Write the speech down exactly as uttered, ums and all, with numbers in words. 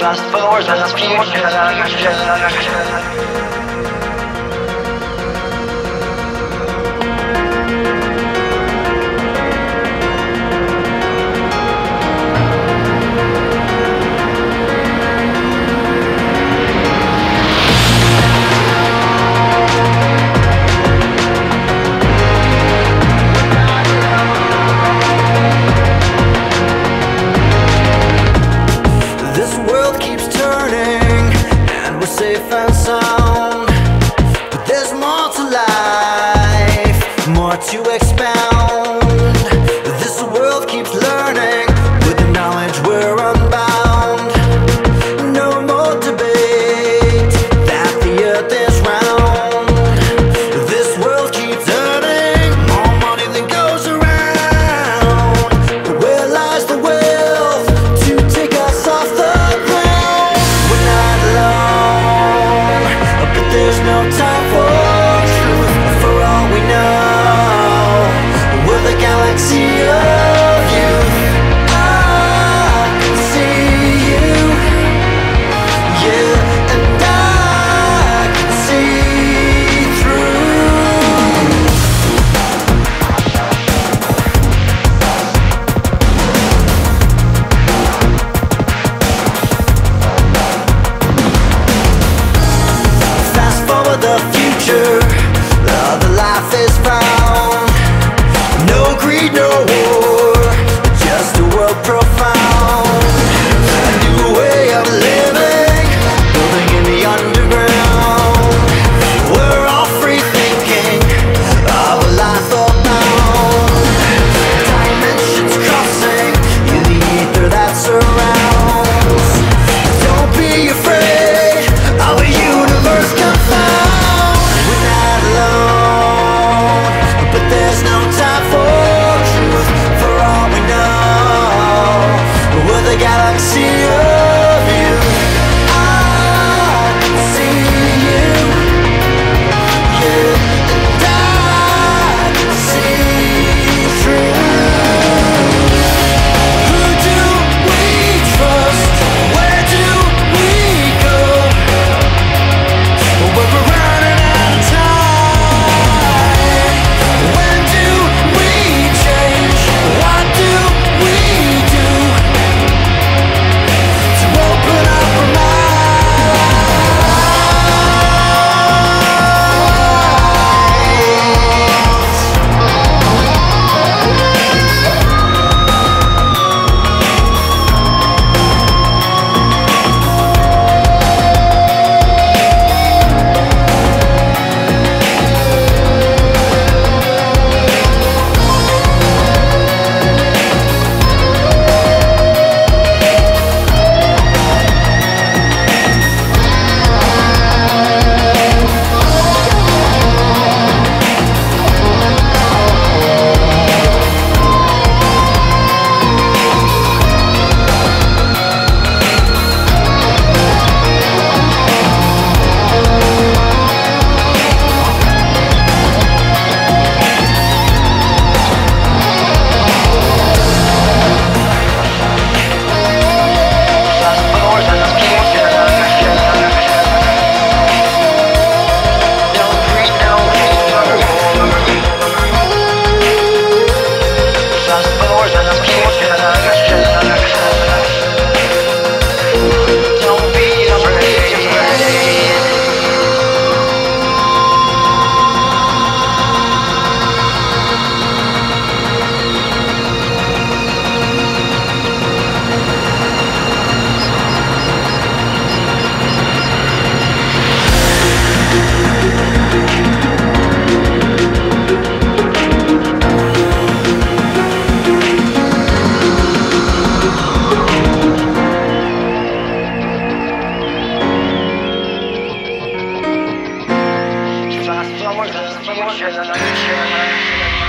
Fast forward to the future. Safe and sound, but there's more to life, more to expound. This world keeps learning, with the knowledge we're unbound. No more debate that the earth is round. This world keeps earning more money than goes around. But where lies the wealth to take us off the ground? We're not alone, but there's no time for truth. For all we know, we're the galaxy of youth. I can see you, yeah, and I can see through. Fast forward the future, other life is found. No greed, no war, just a world profound. A new way of living, building in the underground. We're all free thinking, of a life bound. Dimensions crossing, in the ether that surrounds. Don't be afraid of a universe confound. We're not alone, but there's no time for truth. For all we know, we're the galaxy of you. I can see you, yeah, and I can see through. Who do we trust? Where do we go? When we're running out of time, when do we change? What do we do to open up our minds? Fast forward to the future. No greed, no war. Fast forward to the future. Don't be afraid. Fast forward to the future.